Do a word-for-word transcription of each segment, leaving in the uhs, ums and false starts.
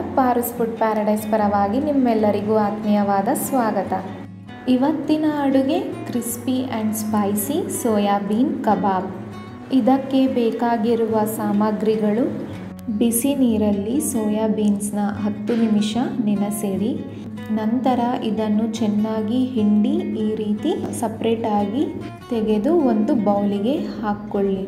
ಪಾರುಸ್ food paradise ಪರವಾಗಿ ನಿಮ್ಮೆಲ್ಲರಿಗೂ ಆತ್ಮೀಯವಾದ ಸ್ವಾಗತ. ಇವತ್ತಿನ ಅಡುಗೆ crispy and spicy soybean kebab. ಇದಕ್ಕೆ ಬೇಕಾಗಿರುವ ಸಾಮಗ್ರಿಗಳು: ಬಿಸಿ ನೀರಲ್ಲಿ ಸೋಯಾಬೀನ್ಸ್ನ ಹತ್ತು ನಿಮಿಷ ನೆನೆಸಿಡಿ. ನಂತರ ಇದನ್ನು ಚೆನ್ನಾಗಿ ಹಿಂಡಿ ಈ ರೀತಿ ಸಪ್ರೇಟಾಗಿ ತೆಗೆದು ಒಂದು ಬೌಲಿಗೆ ಹಾಕ್ಕೊಳ್ಳಿ.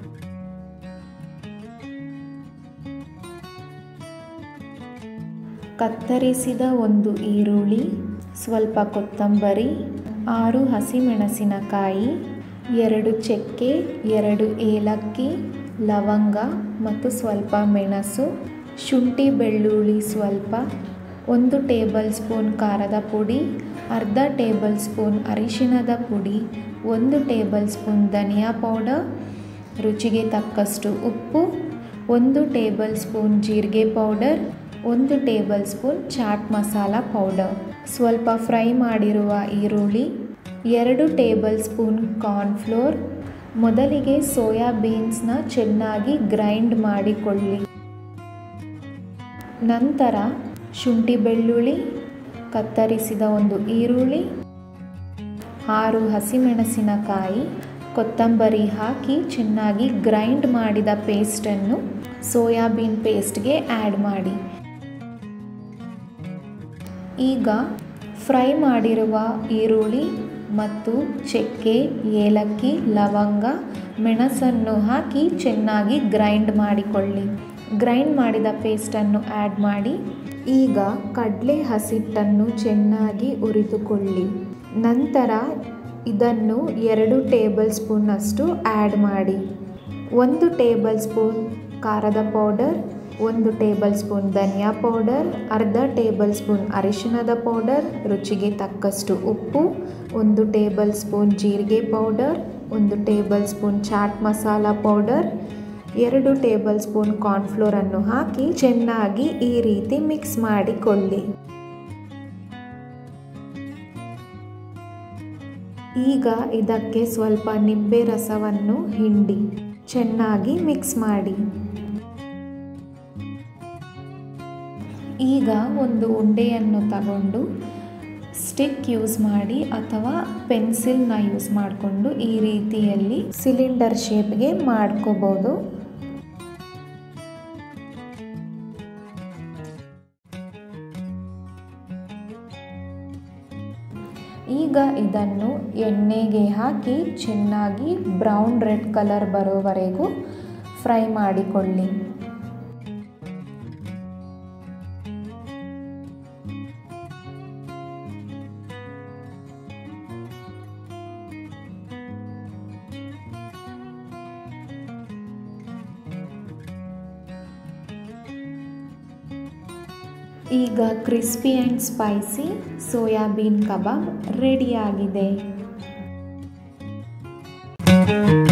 ಕತ್ತರಿಸಿದ ಒಂದು ಈರುಳ್ಳಿ, ಸ್ವಲ್ಪ ಕೊತ್ತಂಬರಿ, ಆರು ಹಸಿಮೆಣಸಿನಕಾಯಿ, ಎರಡು ಚಕ್ಕೆ, ಎರಡು ಏಲಕ್ಕಿ, ಲವಂಗ ಮತ್ತು ಸ್ವಲ್ಪ ಮೆಣಸು, ಶುಂಠಿ ಬೆಳ್ಳುಳ್ಳಿ ಸ್ವಲ್ಪ, ಒಂದು ಟೇಬಲ್ ಸ್ಪೂನ್ ಖಾರದ ಪುಡಿ, ಅರ್ಧ ಟೇಬಲ್ ಸ್ಪೂನ್ ಅರಿಶಿಣದ ಪುಡಿ, ಒಂದು ಟೇಬಲ್ ಸ್ಪೂನ್ ಧನಿಯಾ ಪೌಡರ್, ರುಚಿಗೆ ತಕ್ಕಷ್ಟು ಉಪ್ಪು, ಒಂದು ಟೇಬಲ್ ಸ್ಪೂನ್ ಜೀರಿಗೆ ಪೌಡರ್, ಒಂದು tablespoon chaat masala powder, ಸ್ವಲ್ಪ ಫ್ರೈ ಮಾಡಿರುವ ಈರುಳ್ಳಿ, ಎರಡು ಟೇಬಲ್ ಸ್ಪೂನ್ ಕಾರ್ನ್ಫ್ಲೋರ್. ಮೊದಲಿಗೆ ಸೋಯಾಬೀನ್ಸ್ನ ಚೆನ್ನಾಗಿ ಗ್ರೈಂಡ್ ಮಾಡಿಕೊಳ್ಳಿ. ನಂತರ ಶುಂಠಿ ಬೆಳ್ಳುಳ್ಳಿ, ಕತ್ತರಿಸಿದ ಒಂದು ಈರುಳ್ಳಿ, ಆರು ಹಸಿಮೆಣಸಿನಕಾಯಿ, ಕೊತ್ತಂಬರಿ ಹಾಕಿ ಚೆನ್ನಾಗಿ ಗ್ರೈಂಡ್ ಮಾಡಿದ ಪೇಸ್ಟನ್ನು ಸೋಯಾಬೀನ್ ಪೇಸ್ಟ್ಗೆ ಆ್ಯಡ್ ಮಾಡಿ. ಈಗ ಫ್ರೈ ಮಾಡಿರುವ ಈರುಳ್ಳಿ ಮತ್ತು ಚಕ್ಕೆ, ಏಲಕ್ಕಿ, ಲವಂಗ, ಮೆಣಸನ್ನು ಹಾಕಿ ಚೆನ್ನಾಗಿ ಗ್ರೈಂಡ್ ಮಾಡಿಕೊಳ್ಳಿ. ಗ್ರೈಂಡ್ ಮಾಡಿದ ಪೇಸ್ಟನ್ನು ಆ್ಯಡ್ ಮಾಡಿ. ಈಗ ಕಡಲೆ ಹಸಿಟ್ಟನ್ನು ಚೆನ್ನಾಗಿ ಹುರಿದುಕೊಳ್ಳಿ. ನಂತರ ಇದನ್ನು ಎರಡು ಟೇಬಲ್ ಸ್ಪೂನ್ನಷ್ಟು ಆ್ಯಡ್ ಮಾಡಿ. ಒಂದು ಟೇಬಲ್ ಸ್ಪೂನ್ ಖಾರದ ಪೌಡರ್, ಒಂದು ಟೇಬಲ್ ಸ್ಪೂನ್ ಧನಿಯಾ ಪೌಡರ್, ಅರ್ಧ ಟೇಬಲ್ ಸ್ಪೂನ್ ಅರಿಶಿಣದ ಪೌಡರ್, ರುಚಿಗೆ ತಕ್ಕಷ್ಟು ಉಪ್ಪು, ಒಂದು ಟೇಬಲ್ ಸ್ಪೂನ್ ಜೀರಿಗೆ ಪೌಡರ್, ಒಂದು tablespoon chaat masala powder, ಎರಡು ಟೇಬಲ್ ಸ್ಪೂನ್ ಕಾರ್ನ್ಫ್ಲೋರನ್ನು ಹಾಕಿ ಚೆನ್ನಾಗಿ ಈ ರೀತಿ ಮಿಕ್ಸ್ ಮಾಡಿಕೊಳ್ಳಿ. ಈಗ ಇದಕ್ಕೆ ಸ್ವಲ್ಪ ನಿಂಬೆ ರಸವನ್ನು ಹಿಂಡಿ ಚೆನ್ನಾಗಿ ಮಿಕ್ಸ್ ಮಾಡಿ. ಈಗ ಒಂದು ಉಂಡೆಯನ್ನು ತಗೊಂಡು ಸ್ಟಿಕ್ ಯೂಸ್ ಮಾಡಿ ಅಥವಾ ಪೆನ್ಸಿಲ್ನ ಯೂಸ್ ಮಾಡಿಕೊಂಡು ಈ ರೀತಿಯಲ್ಲಿ ಸಿಲಿಂಡರ್ ಶೇಪ್ಗೆ ಮಾಡ್ಕೋಬೋದು. ಈಗ ಇದನ್ನು ಎಣ್ಣೆಗೆ ಹಾಕಿ ಚೆನ್ನಾಗಿ ಬ್ರೌನ್ ರೆಡ್ ಕಲರ್ ಬರೋವರೆಗೂ ಫ್ರೈ ಮಾಡಿಕೊಳ್ಳಿ. ಈಗ crispy and spicy soybean kebab ರೆಡಿಯಾಗಿದೆ.